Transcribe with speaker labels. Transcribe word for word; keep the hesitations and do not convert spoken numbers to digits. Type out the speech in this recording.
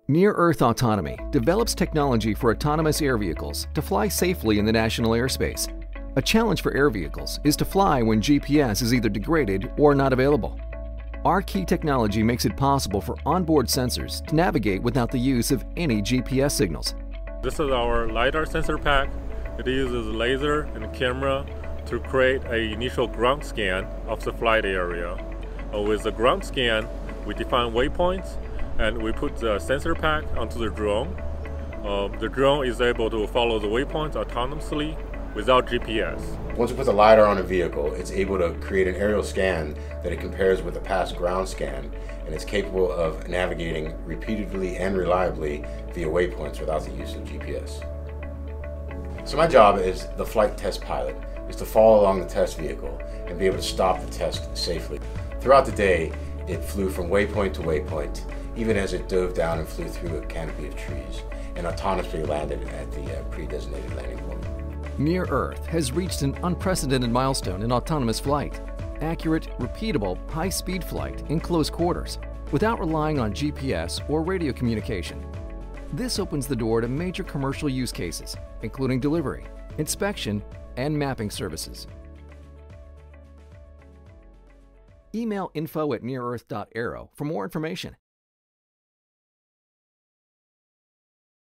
Speaker 1: Near Earth Autonomy develops technology for autonomous air vehicles to fly safely in the national airspace. A challenge for air vehicles is to fly when G P S is either degraded or not available. Our key technology makes it possible for onboard sensors to navigate without the use of any G P S signals.
Speaker 2: This is our LIDAR sensor pack. It uses laser and camera to create an initial ground scan of the flight area. Uh, with the ground scan, we define waypoints and we put the sensor pack onto the drone. Uh, the drone is able to follow the waypoints autonomously without G P S.
Speaker 3: Once we put the LIDAR on a vehicle, it's able to create an aerial scan that it compares with a past ground scan, and it's capable of navigating repeatedly and reliably via waypoints without the use of G P S. So my job as the flight test pilot is to follow along the test vehicle and be able to stop the test safely. Throughout the day, it flew from waypoint to waypoint, even as it dove down and flew through a canopy of trees, and autonomously landed at the uh, pre-designated landing point.
Speaker 1: Near Earth has reached an unprecedented milestone in autonomous flight. Accurate, repeatable, high-speed flight in close quarters, without relying on G P S or radio communication. This opens the door to major commercial use cases, including delivery, inspection, and mapping services. Email info at near earth dot aero for more information.